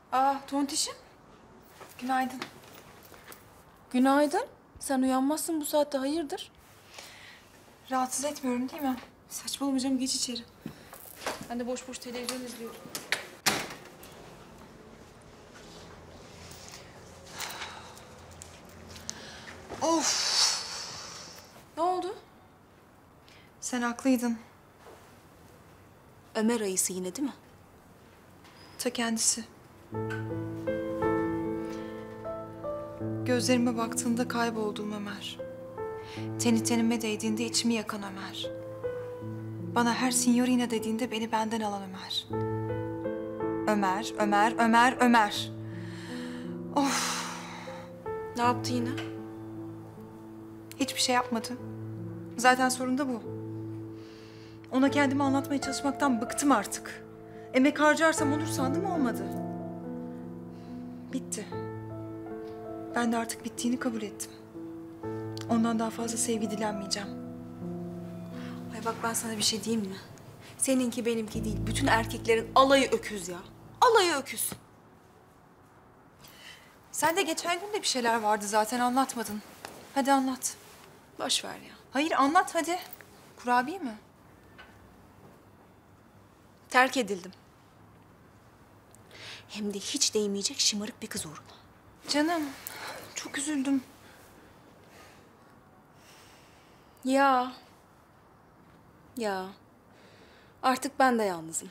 Tontişim. Günaydın. Günaydın. Sen uyanmazsın bu saatte, hayırdır? Rahatsız etmiyorum değil mi? Saçmalama canım, geç içeri. Ben de boş boş televizyon izliyorum. Of! Ne oldu? Sen haklıydın. Ömer ayısı yine değil mi? Ta kendisi. Gözlerime baktığında kaybolduğum Ömer. Teni tenime değdiğinde içimi yakan Ömer. Bana her signorina dediğinde beni benden alan Ömer. Ömer, Ömer, Ömer, Ömer. Of! Ne yaptı yine? Hiçbir şey yapmadı. Zaten sorun da bu. Ona kendimi anlatmaya çalışmaktan bıktım artık. Emek harcarsam olur sandım, olmadı. Bitti. Ben de artık bittiğini kabul ettim. Ondan daha fazla sevgi dilenmeyeceğim. Ay bak, ben sana bir şey diyeyim mi? Seninki benimki değil. Bütün erkeklerin alayı öküz ya. Alayı öküz. Sen de geçen gün de bir şeyler vardı zaten, anlatmadın. Hadi anlat. Boş ver ya. Hayır, anlat hadi. Kurabiye mi? Terk edildim. Hem de hiç değmeyecek şımarık bir kız uğruna. Canım, çok üzüldüm. Ya. Ya. Artık ben de yalnızım.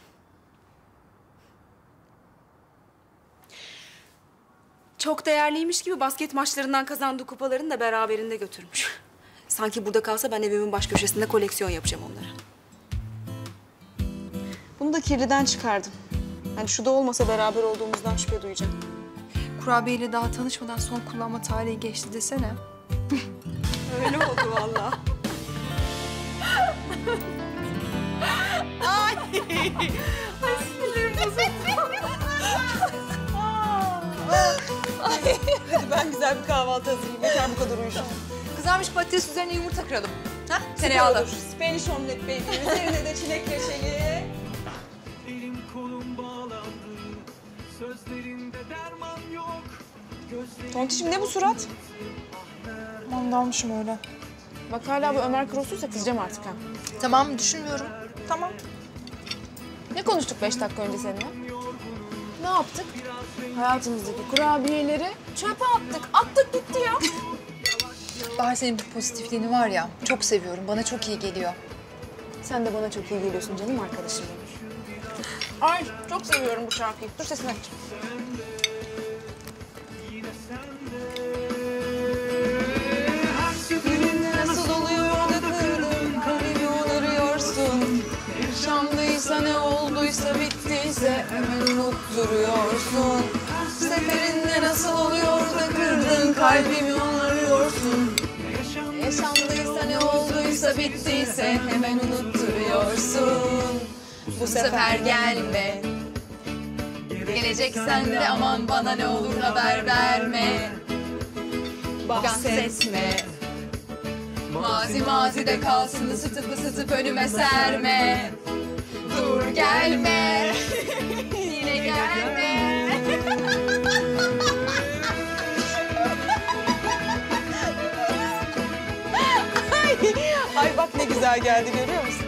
Çok değerliymiş gibi basket maçlarından kazandığı kupalarını da beraberinde götürmüş. Sanki burada kalsa ben evimin baş köşesinde koleksiyon yapacağım onlara. Bunu da kirliden çıkardım. Hani şu da olmasa beraber olduğumuzdan şüphe duyacağım. Kurabiyeyle daha tanışmadan son kullanma tarihi geçti desene. Öyle oldu vallahi. Ay sinirim bozuldu. Hadi ben güzel bir kahvaltı hazırlayayım. Yeter bu kadar uyuşum. Kızarmış patates üzerine yumurta kıralım. Ha? Tereyağlı. Spanish omlet baby. Üzerine de çilek reçeli. Elim kolum bağlandı, sözlerinde derman yok. Tontişim ne bu surat? Aman dalmışım öyle. Bak hala bu Ömer Kros'uysa kızacağım artık ha. Tamam, düşünmüyorum. Tamam. Ne konuştuk 5 dakika önce seninle? Ne yaptık? Hayatımızdaki kurabiyeleri çöpe attık. Attık gitti ya. Bahar, senin bu pozitifliğini var ya, çok seviyorum. Bana çok iyi geliyor. Sen de bana çok iyi geliyorsun canım arkadaşım benim. Ay çok seviyorum bu şarkıyı. Dur sesini aç. Nasıl oluyor da kırdım kalbimi onarıyorsun. Yaşandıysa ne olduysa bittiyse hemen unutturuyorsun. Seferinde nasıl oluyor da kırdın kalbimi onarıyorsun. Yaşandıysa ne olduysa bittiyse hemen unutturuyorsun. Bu sefer gelme. Geleceksen de aman bana ne olur haber verme. Bahsetme. Mazi mazide kalsın, ısıtıp ısıtıp önüme serme. Dur gelme. Yine gelme. Ay bak ne güzel geldi, görüyor musun?